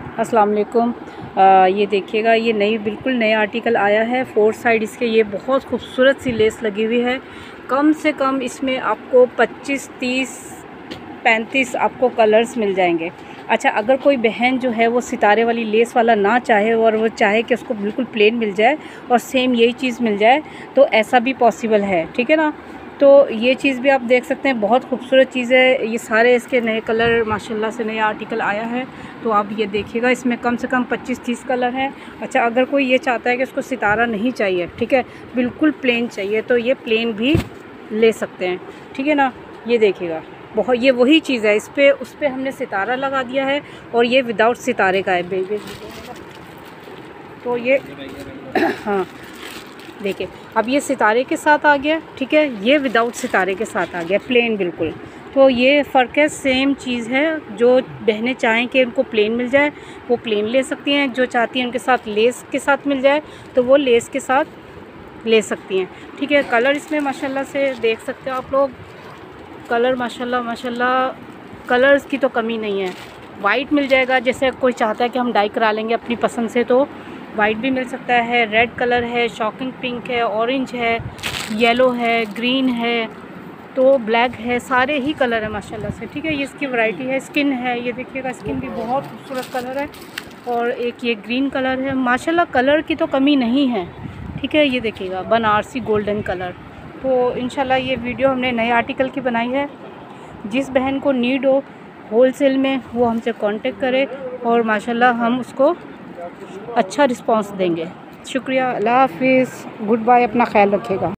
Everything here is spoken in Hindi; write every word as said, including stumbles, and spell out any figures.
अस्सलाम वालेकुम। आ, ये देखिएगा, ये नई बिल्कुल नया आर्टिकल आया है। फोर साइड इसके ये बहुत खूबसूरत सी लेस लगी हुई है। कम से कम इसमें आपको पच्चीस तीस पैंतीस आपको कलर्स मिल जाएंगे। अच्छा, अगर कोई बहन जो है वो सितारे वाली लेस वाला ना चाहे और वो चाहे कि उसको बिल्कुल प्लेन मिल जाए और सेम यही चीज़ मिल जाए, तो ऐसा भी पॉसिबल है, ठीक है ना। तो ये चीज़ भी आप देख सकते हैं, बहुत खूबसूरत चीज़ है। ये सारे इसके नए कलर माशाल्लाह से नया आर्टिकल आया है, तो आप ये देखिएगा, इसमें कम से कम पच्चीस तीस कलर हैं। अच्छा, अगर कोई ये चाहता है कि उसको सितारा नहीं चाहिए, ठीक है, बिल्कुल प्लेन चाहिए, तो ये प्लेन भी ले सकते हैं, ठीक है ना। ये देखिएगा, बहुत ये वही चीज़ है, इस पर उस पर हमने सितारा लगा दिया है और ये विदाउट सितारे का है बेबी। तो ये हाँ देखिए, अब ये सितारे के साथ आ गया, ठीक है, ये विदाउट सितारे के साथ आ गया, प्लेन बिल्कुल। तो ये फ़र्क है, सेम चीज़ है। जो बहनें चाहें कि उनको प्लेन मिल जाए वो प्लेन ले सकती हैं, जो चाहती हैं उनके साथ लेस के साथ मिल जाए तो वो लेस के साथ ले सकती हैं, ठीक है। कलर इसमें माशाल्लाह से देख सकते हो आप लोग, कलर माशाल्लाह माशाल्लाह कलर्स की तो कमी नहीं है। वाइट मिल जाएगा, जैसे कोई चाहता है कि हम डाई करा लेंगे अपनी पसंद से, तो वाइट भी मिल सकता है। रेड कलर है, शॉकिंग पिंक है, ऑरेंज है, येलो है, ग्रीन है, तो ब्लैक है, सारे ही कलर है माशाल्लाह से, ठीक है। ये इसकी वैरायटी है। स्किन है, ये देखिएगा, स्किन भी बहुत खूबसूरत कलर है। और एक ये ग्रीन कलर है, माशाल्लाह कलर की तो कमी नहीं है, ठीक है। ये देखिएगा, बनारसी गोल्डन कलर। तो इंशाल्लाह ये वीडियो हमने नए आर्टिकल की बनाई है। जिस बहन को नीड हो होलसेल में, वो हमसे कांटेक्ट करे और माशाल्लाह हम उसको अच्छा रिस्पांस देंगे। शुक्रिया, अल्लाह हाफिज़, गुड बाय, अपना ख्याल रखिएगा।